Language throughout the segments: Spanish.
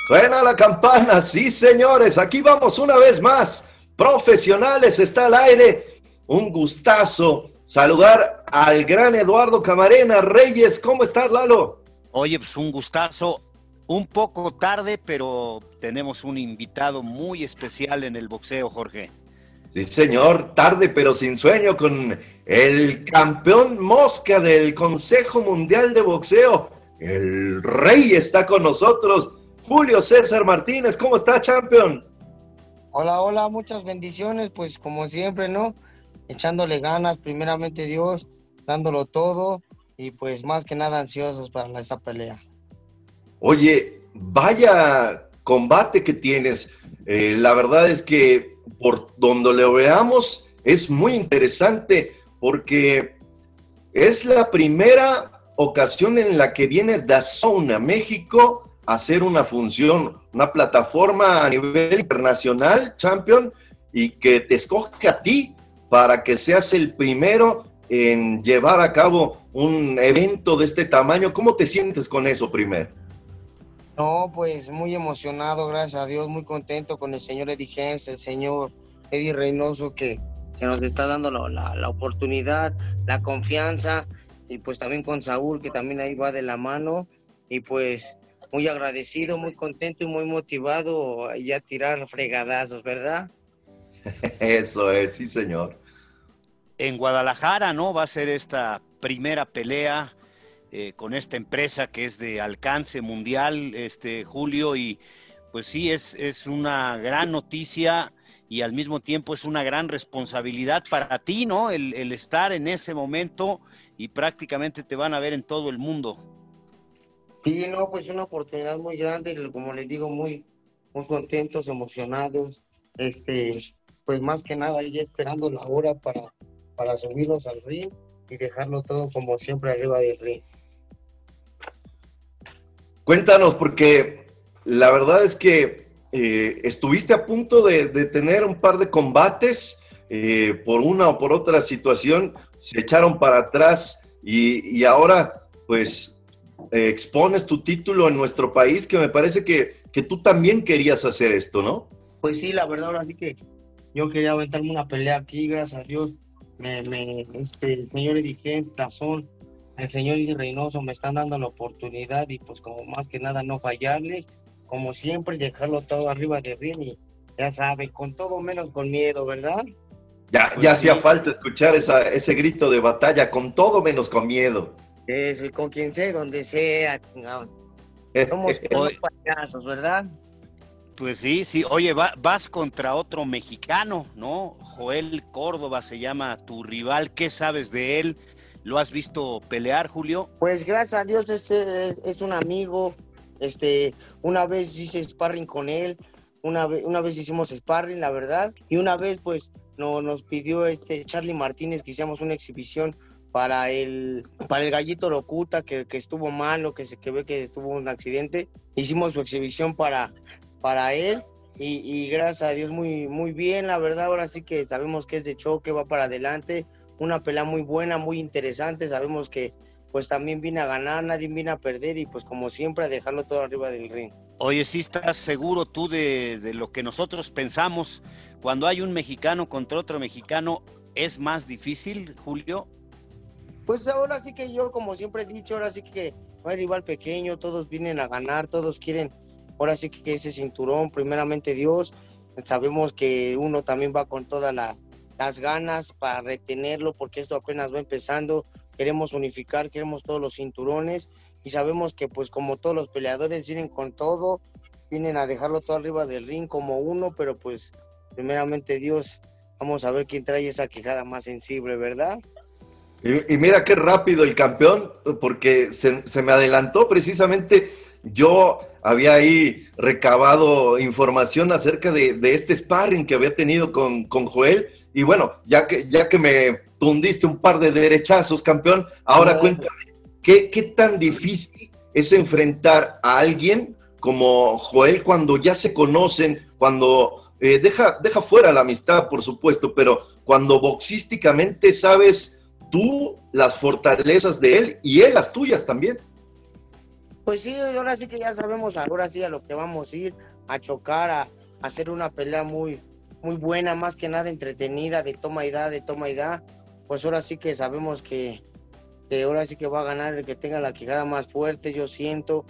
Suena la campana, sí señores, aquí vamos una vez más. Profesionales está al aire. Un gustazo saludar al gran Eduardo Camarena Reyes. ¿Cómo estás, Lalo? Oye, pues un gustazo, un poco tarde, pero tenemos un invitado muy especial en el boxeo, Jorge. Sí señor, tarde pero sin sueño con el campeón mosca del Consejo Mundial de Boxeo. El Rey está con nosotros. Julio César Martínez, ¿cómo está, campeón? Hola, hola, muchas bendiciones, pues como siempre, ¿no? Echándole ganas, primeramente Dios, dándolo todo y pues más que nada ansiosos para esa pelea. Oye, vaya combate que tienes. La verdad es que por donde lo veamos es muy interesante porque es la primera ocasión en la que viene DAZN a México a hacer una función, una plataforma a nivel internacional, champion, y que te escoge a ti para que seas el primero en llevar a cabo un evento de este tamaño. ¿Cómo te sientes con eso primero? No, pues muy emocionado, gracias a Dios, muy contento con el señor Eddie Hearns, el señor Eddie Reynoso que nos está dando la oportunidad, la confianza, y pues también con Saúl, que también ahí va de la mano, y pues muy agradecido, muy contento y muy motivado ya a tirar fregadazos, ¿verdad? Eso es, sí señor. En Guadalajara, ¿no? Va a ser esta primera pelea con esta empresa que es de alcance mundial, Julio, y pues sí, es una gran noticia y al mismo tiempo es una gran responsabilidad para ti, ¿no? El estar en ese momento y prácticamente te van a ver en todo el mundo. Sí, no, pues una oportunidad muy grande, como les digo, muy contentos, emocionados, pues más que nada ya esperando la hora para subirlos al ring y dejarlo todo como siempre arriba del ring. Cuéntanos, porque la verdad es que estuviste a punto de tener un par de combates, por una o por otra situación, se echaron para atrás y ahora pues expones tu título en nuestro país, que me parece que tú también querías hacer esto, ¿no? Pues sí, la verdad, ahora sí que yo quería aventarme una pelea aquí, gracias a Dios, el señor Eddie Hearns, DAZN, el señor Eddie Reynoso me están dando la oportunidad y pues como más que nada no fallarles, como siempre dejarlo todo arriba de ring y ya sabe, con todo menos con miedo, ¿verdad? Ya, Pues ya sí. hacía falta escuchar ese grito de batalla, con todo menos con miedo. Eso, y con quien sea, donde sea, chingado. Somos unos payasos, ¿verdad? Pues sí, sí. Oye, vas contra otro mexicano, ¿no? Joel Córdoba se llama tu rival. ¿Qué sabes de él? ¿Lo has visto pelear, Julio? Pues gracias a Dios es un amigo. Una vez hice sparring con él, una vez hicimos sparring, la verdad, y una vez pues nos pidió Charlie Martínez que hiciéramos una exhibición para el Gallito Locuta, que estuvo malo, que ve que tuvo un accidente. Hicimos su exhibición para él y gracias a Dios muy bien, la verdad. Ahora sí que sabemos que es de choque, va para adelante, una pelea muy buena, muy interesante. Sabemos que pues también viene a ganar, nadie viene a perder y pues como siempre a dejarlo todo arriba del ring. Oye, ¿sí estás seguro tú de lo que nosotros pensamos? Cuando hay un mexicano contra otro mexicano, ¿es más difícil, Julio? Pues ahora sí que yo, como siempre he dicho, ahora sí que no hay rival pequeño, todos vienen a ganar, todos quieren, ahora sí que ese cinturón, primeramente Dios. Sabemos que uno también va con todas las ganas para retenerlo, porque esto apenas va empezando. Queremos unificar, queremos todos los cinturones y sabemos que pues como todos los peleadores vienen con todo, vienen a dejarlo todo arriba del ring como uno, pero pues primeramente Dios, vamos a ver quién trae esa quijada más sensible, ¿verdad? Y mira qué rápido el campeón, porque se me adelantó precisamente. Yo había ahí recabado información acerca de este sparring que había tenido con Joel. Y bueno, ya que me tundiste un par de derechazos, campeón, ahora cuéntame, ¿qué tan difícil es enfrentar a alguien como Joel cuando ya se conocen, cuando deja fuera la amistad, por supuesto, pero cuando boxísticamente sabes tú las fortalezas de él y él las tuyas también? Pues sí, ahora sí que ya sabemos, ahora sí a lo que vamos a ir, a chocar, a hacer una pelea muy, muy buena, más que nada entretenida, de toma y da, de toma y da. Pues ahora sí que sabemos que ahora sí que va a ganar el que tenga la quijada más fuerte, yo siento,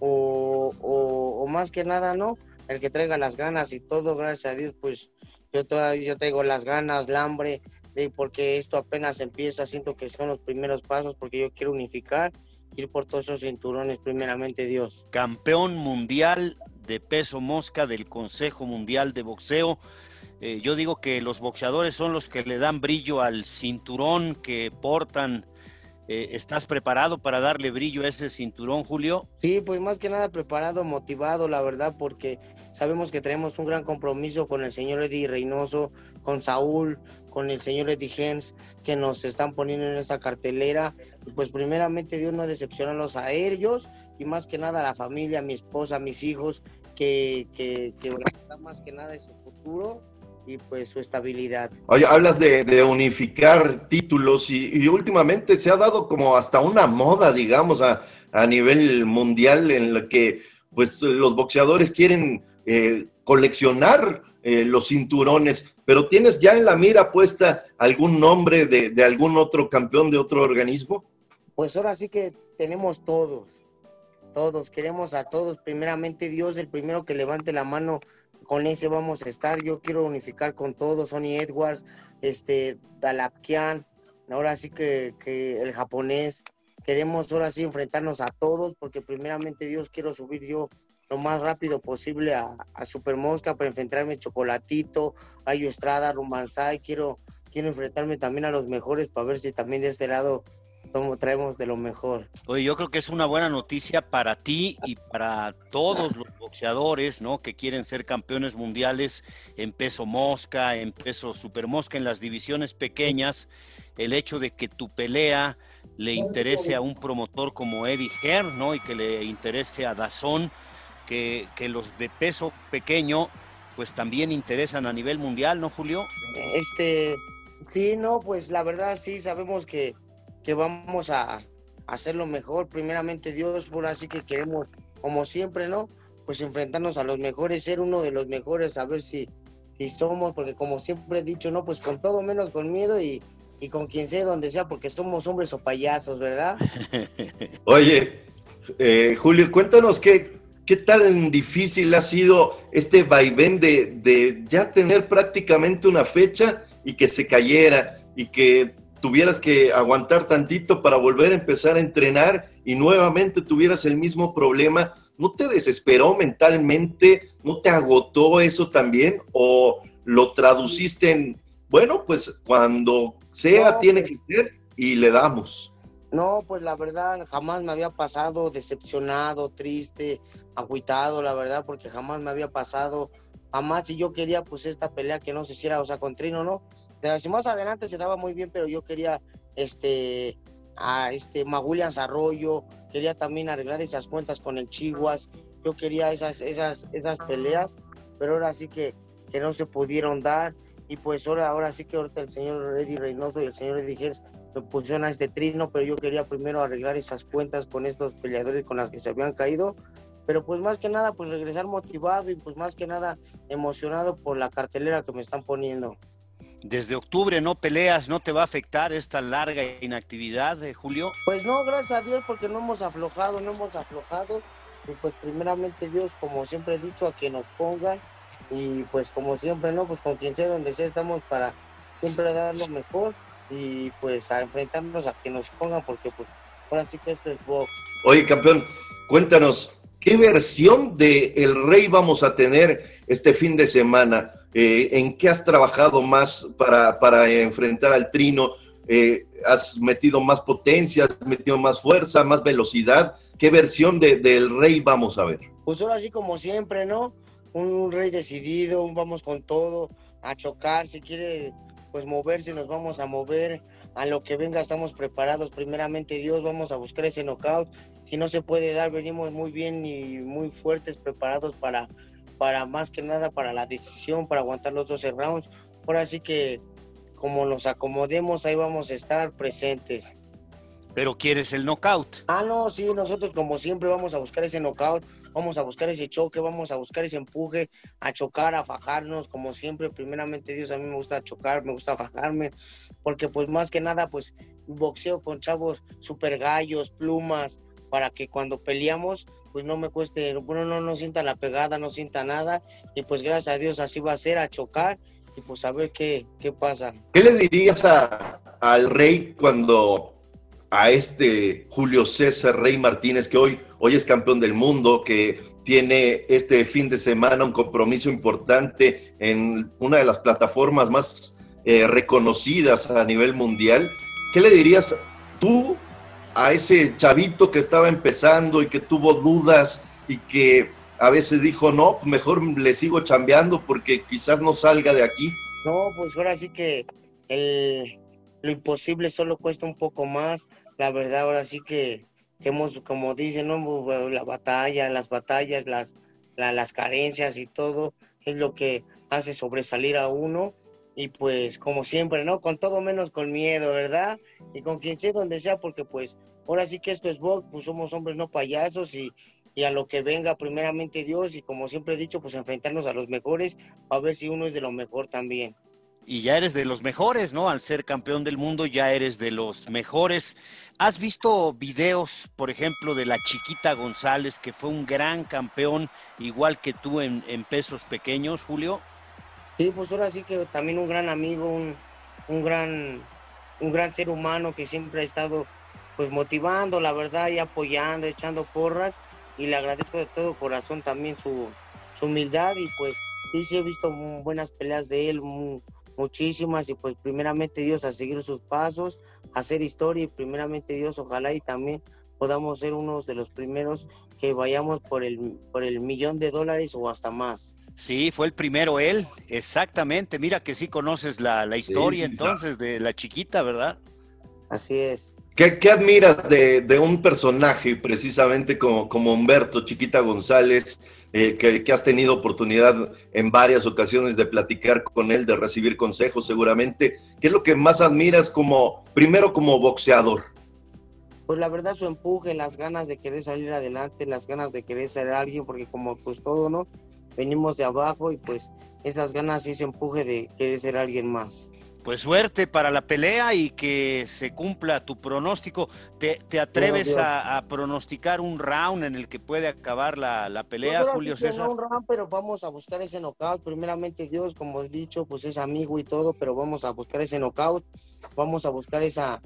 o más que nada, ¿no? El que traiga las ganas y todo, gracias a Dios, pues yo traigo las ganas, el hambre, porque esto apenas empieza, siento que son los primeros pasos, porque yo quiero unificar, ir por todos esos cinturones, primeramente Dios. Campeón mundial de peso mosca del Consejo Mundial de Boxeo. Yo digo que los boxeadores son los que le dan brillo al cinturón que portan. ¿Estás preparado para darle brillo a ese cinturón, Julio? Sí, pues más que nada preparado, motivado, la verdad, porque sabemos que tenemos un gran compromiso con el señor Eddie Reynoso, con Saúl, con el señor Eddie Hearns, que nos están poniendo en esta cartelera. Y pues primeramente Dios, no decepcionarlos a ellos y más que nada a la familia, a mi esposa, a mis hijos, que más que nada es su futuro y pues su estabilidad. Oye, hablas de unificar títulos y últimamente se ha dado como hasta una moda, digamos, a nivel mundial en la que pues los boxeadores quieren coleccionar los cinturones, pero ¿tienes ya en la mira puesta algún nombre de algún otro campeón de otro organismo? Pues ahora sí que tenemos todos queremos a todos, primeramente Dios, el primero que levante la mano, con ese vamos a estar. Yo quiero unificar con todos, Sonny Edwards, Dalapkian, ahora sí que el japonés, queremos ahora sí enfrentarnos a todos, porque primeramente Dios quiero subir yo lo más rápido posible a Super Mosca para enfrentarme a Chocolatito, a Ayo Estrada, Rumansay, quiero enfrentarme también a los mejores para ver si también de este lado traemos de lo mejor. Oye, yo creo que es una buena noticia para ti y para todos los boxeadores, ¿no? Que quieren ser campeones mundiales en peso mosca, en peso super mosca, en las divisiones pequeñas. El hecho de que tu pelea le interese a un promotor como Eddie Hearn, ¿no? Y que le interese a DAZN, que los de peso pequeño, pues también interesan a nivel mundial, ¿no, Julio? Sí, no, pues la verdad sí, sabemos que vamos a hacerlo mejor, primeramente Dios, por así que queremos, como siempre, ¿no? Pues enfrentarnos a los mejores, ser uno de los mejores, a ver si somos, porque como siempre he dicho, ¿no? Pues con todo menos con miedo y con quien sea, donde sea, porque somos hombres o payasos, ¿verdad? Oye, Julio, cuéntanos qué tan difícil ha sido este vaivén de ya tener prácticamente una fecha y que se cayera y que tuvieras que aguantar tantito para volver a empezar a entrenar y nuevamente tuvieras el mismo problema. ¿No te desesperó mentalmente? ¿No te agotó eso también? ¿O lo traduciste en, bueno, pues cuando sea tiene que ser y le damos? No, pues la verdad jamás me había pasado decepcionado, triste, agüitado, la verdad, porque jamás me había pasado, jamás, si yo quería pues esta pelea que no se hiciera, o sea, con Trino, ¿no? Si más adelante se daba muy bien, pero yo quería a Williams Arroyo, quería también arreglar esas cuentas con el Chihuas, yo quería esas peleas, pero ahora sí que no se pudieron dar, y pues ahora sí que ahorita el señor Eddie Reynoso y el señor Eddie Hearns me pusieron a este Trino, pero yo quería primero arreglar esas cuentas con estos peleadores con las que se habían caído, pero pues más que nada pues regresar motivado y pues más que nada emocionado por la cartelera que me están poniendo. Desde octubre no peleas, ¿no te va a afectar esta larga inactividad, Julio? Pues no, gracias a Dios, porque no hemos aflojado, y pues primeramente Dios, como siempre he dicho, a que nos pongan, y pues como siempre, ¿no? Pues con quien sea, donde sea, estamos para siempre dar lo mejor, y pues a enfrentarnos a que nos pongan, porque pues ahora sí que esto es box. Oye, campeón, cuéntanos, ¿qué versión de El Rey vamos a tener este fin de semana? ¿En qué has trabajado más para enfrentar al Trino? ¿Has metido más potencia, has metido más fuerza, más velocidad? ¿Qué versión del Rey vamos a ver? Pues ahora sí como siempre, ¿no? Un Rey decidido, vamos con todo, a chocar, si quiere pues moverse, nos vamos a mover, a lo que venga estamos preparados, primeramente Dios, vamos a buscar ese knockout, si no se puede dar, venimos muy bien y muy fuertes, preparados para más que nada para la decisión, para aguantar los 12 rounds. Ahora sí que como nos acomodemos, ahí vamos a estar presentes. Pero quieres el knockout. Ah, no, sí, nosotros como siempre vamos a buscar ese knockout, vamos a buscar ese choque, vamos a buscar ese empuje, a chocar, a fajarnos, como siempre, primeramente Dios, a mí me gusta chocar, me gusta fajarme, porque pues más que nada, pues boxeo con chavos super gallos, plumas, para que cuando peleamos, pues no me cueste, bueno, no sienta la pegada, no sienta nada, y pues gracias a Dios así va a ser, a chocar, y pues a ver qué pasa. ¿Qué le dirías al Rey cuando a este Julio César Rey Martínez, que hoy es campeón del mundo, que tiene este fin de semana un compromiso importante en una de las plataformas más reconocidas a nivel mundial? ¿Qué le dirías tú a ese chavito que estaba empezando y que tuvo dudas y que a veces dijo, no, mejor le sigo chambeando porque quizás no salga de aquí? No, pues ahora sí que lo imposible solo cuesta un poco más. La verdad, ahora sí que hemos, como dicen, ¿no? La batalla, las batallas, las carencias y todo es lo que hace sobresalir a uno. Y pues, como siempre, ¿no? Con todo menos con miedo, ¿verdad? Y con quien sea, donde sea, porque pues ahora sí que esto es box, pues somos hombres, no payasos, y a lo que venga primeramente Dios, y como siempre he dicho, pues enfrentarnos a los mejores, a ver si uno es de lo mejor también. Y ya eres de los mejores, ¿no? Al ser campeón del mundo ya eres de los mejores. ¿Has visto videos, por ejemplo, de la Chiquita González, que fue un gran campeón, igual que tú en pesos pequeños, Julio? Sí, pues ahora sí que también un gran amigo, un gran ser humano que siempre ha estado pues motivando, la verdad, y apoyando, echando porras, y le agradezco de todo corazón también su humildad, y pues sí he visto buenas peleas de él, muchísimas, y pues primeramente Dios a seguir sus pasos, a hacer historia, y primeramente Dios ojalá y también podamos ser unos de los primeros que vayamos por el $1 millón o hasta más. Sí, fue el primero él, exactamente. Mira que sí conoces la historia, sí, entonces de la Chiquita, ¿verdad? Así es. ¿Qué admiras de un personaje precisamente como Humberto Chiquita González, que has tenido oportunidad en varias ocasiones de platicar con él, de recibir consejos seguramente? ¿Qué es lo que más admiras primero como boxeador? Pues la verdad su empuje, las ganas de querer salir adelante, las ganas de querer ser alguien, porque como pues todo, ¿no? Venimos de abajo, y pues esas ganas y ese empuje de querer ser alguien más. Pues suerte para la pelea y que se cumpla tu pronóstico. ¿Te atreves a pronosticar un round en el que puede acabar la pelea, pues Julio César? No un round, pero vamos a buscar ese knockout. Primeramente Dios, como he dicho, pues es amigo y todo, pero vamos a buscar ese knockout. Vamos a buscar esa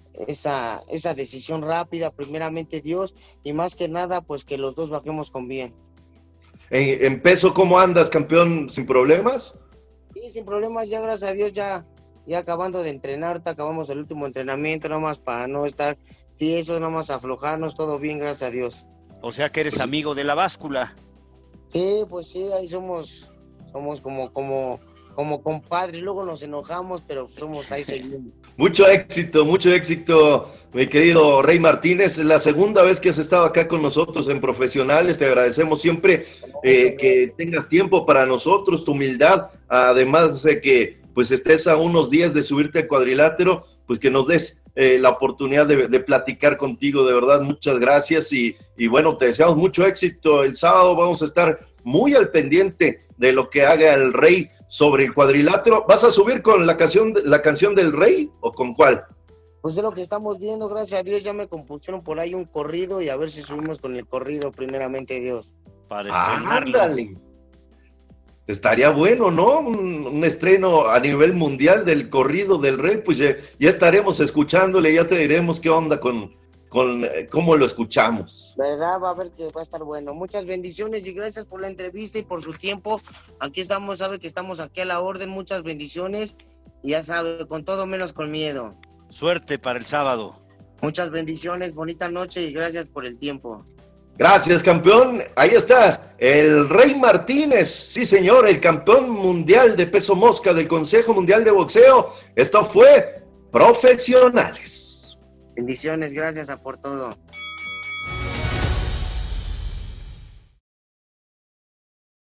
decisión rápida, primeramente Dios, y más que nada, pues que los dos bajemos con bien. ¿En peso cómo andas, campeón? ¿Sin problemas? Sí, sin problemas, ya gracias a Dios, ya acabando de entrenar, acabamos el último entrenamiento, nomás para no estar tiesos, nomás aflojarnos, todo bien, gracias a Dios. O sea que eres amigo de la báscula. Sí, pues sí, ahí somos como compadres, luego nos enojamos, pero somos ahí seguimos. Mucho éxito, mi querido Rey Martínez. La segunda vez que has estado acá con nosotros en Profesionales, te agradecemos siempre que tengas tiempo para nosotros, tu humildad, además de que pues estés a unos días de subirte al cuadrilátero, pues que nos des la oportunidad de platicar contigo, de verdad, muchas gracias, y bueno, te deseamos mucho éxito. El sábado vamos a estar muy al pendiente de lo que haga el Rey sobre el cuadrilátero. ¿Vas a subir con la canción del Rey o con cuál? Pues es lo que estamos viendo, gracias a Dios, ya me compusieron por ahí un corrido, y a ver si subimos con el corrido, primeramente Dios. Ándale. Estaría bueno, ¿no? Un estreno a nivel mundial del corrido del Rey, pues ya estaremos escuchándole, ya te diremos qué onda con cómo lo escuchamos. ¿Verdad? Va a ver que va a estar bueno. Muchas bendiciones y gracias por la entrevista y por su tiempo. Aquí estamos, sabe que estamos aquí a la orden. Muchas bendiciones, y ya sabe, con todo menos con miedo. Suerte para el sábado. Muchas bendiciones, bonita noche y gracias por el tiempo. Gracias, campeón. Ahí está, el Rey Martínez. Sí, señor, el campeón mundial de peso mosca del Consejo Mundial de Boxeo. Esto fue Profesionales. Bendiciones, gracias por todo.